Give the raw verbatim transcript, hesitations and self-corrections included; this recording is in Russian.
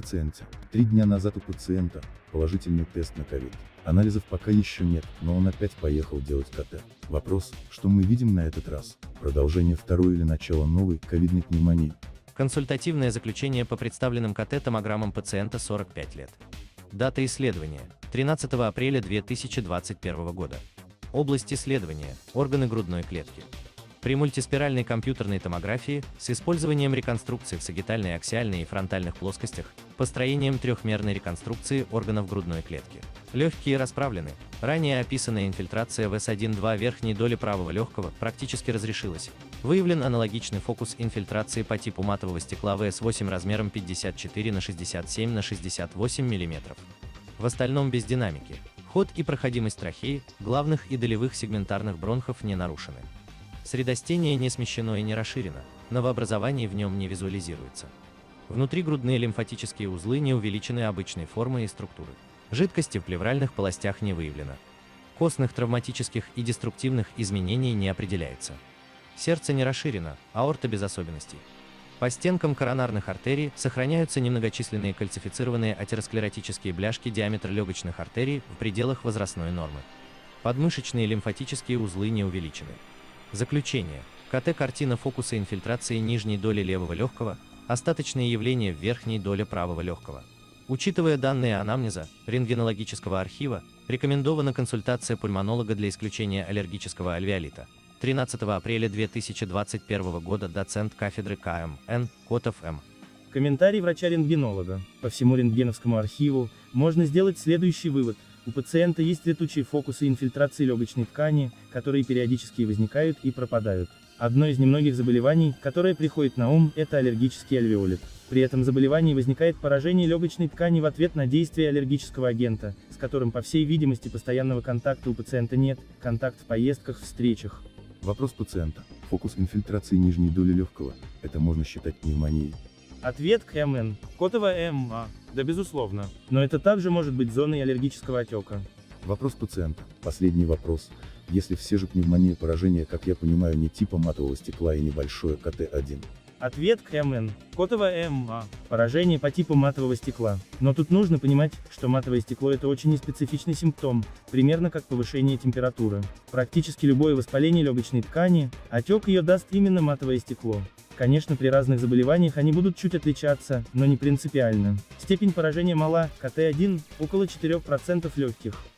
пациенте. Три дня назад у пациента положительный тест на ковид. Анализов пока еще нет, но он опять поехал делать КТ. Вопрос, что мы видим на этот раз? Продолжение второй или начало новой ковидной пневмонии? Консультативное заключение по представленным КТ-томограммам пациента сорок пять лет. Дата исследования – тринадцатого апреля две тысячи двадцать первого года. Область исследования – органы грудной клетки. При мультиспиральной компьютерной томографии с использованием реконструкции в сагитальной, аксиальной и фронтальных плоскостях, построением трехмерной реконструкции органов грудной клетки. Легкие расправлены. Ранее описанная инфильтрация в эс один два верхней доли правого легкого практически разрешилась. Выявлен аналогичный фокус инфильтрации по типу матового стекла в эс восемь размером пятьдесят четыре на шестьдесят семь на шестьдесят восемь миллиметров. В остальном без динамики. Ход и проходимость трахеи, главных и долевых сегментарных бронхов не нарушены. Средостение не смещено и не расширено, новообразований в нем не визуализируется. Внутригрудные лимфатические узлы не увеличены обычной формы и структуры. Жидкости в плевральных полостях не выявлено. Костных травматических и деструктивных изменений не определяется. Сердце не расширено, аорта без особенностей. По стенкам коронарных артерий сохраняются немногочисленные кальцифицированные атеросклеротические бляшки, диаметр легочных артерий в пределах возрастной нормы. Подмышечные лимфатические узлы не увеличены. Заключение. КТ-картина фокуса инфильтрации нижней доли левого легкого, остаточные явления в верхней доле правого легкого. Учитывая данные анамнеза, рентгенологического архива, рекомендована консультация пульмонолога для исключения аллергического альвеолита. тринадцатого апреля две тысячи двадцать первого года доцент кафедры ка эм эн, Котов М. Комментарий врача-рентгенолога. По всему рентгеновскому архиву можно сделать следующий вывод. У пациента есть летучие фокусы инфильтрации легочной ткани, которые периодически возникают и пропадают. Одно из немногих заболеваний, которое приходит на ум, это аллергический альвеолит. При этом заболевании возникает поражение легочной ткани в ответ на действие аллергического агента, с которым, по всей видимости, постоянного контакта у пациента нет, контакт в поездках, встречах. Вопрос пациента. Фокус инфильтрации нижней доли легкого. Это можно считать пневмонией? Ответ ка эм эн. Котова эм а. Да, безусловно. Но это также может быть зоной аллергического отека. Вопрос пациента. Последний вопрос. Если все же пневмония поражения, как я понимаю, не типа матового стекла и небольшое ка тэ один. Ответ ка эм эн. Котова эм а. Поражение по типу матового стекла. Но тут нужно понимать, что матовое стекло — это очень неспецифичный симптом, примерно как повышение температуры. Практически любое воспаление легочной ткани, отек ее даст именно матовое стекло. Конечно, при разных заболеваниях они будут чуть отличаться, но не принципиально. Степень поражения мала, ка тэ один, около четырёх процентов легких.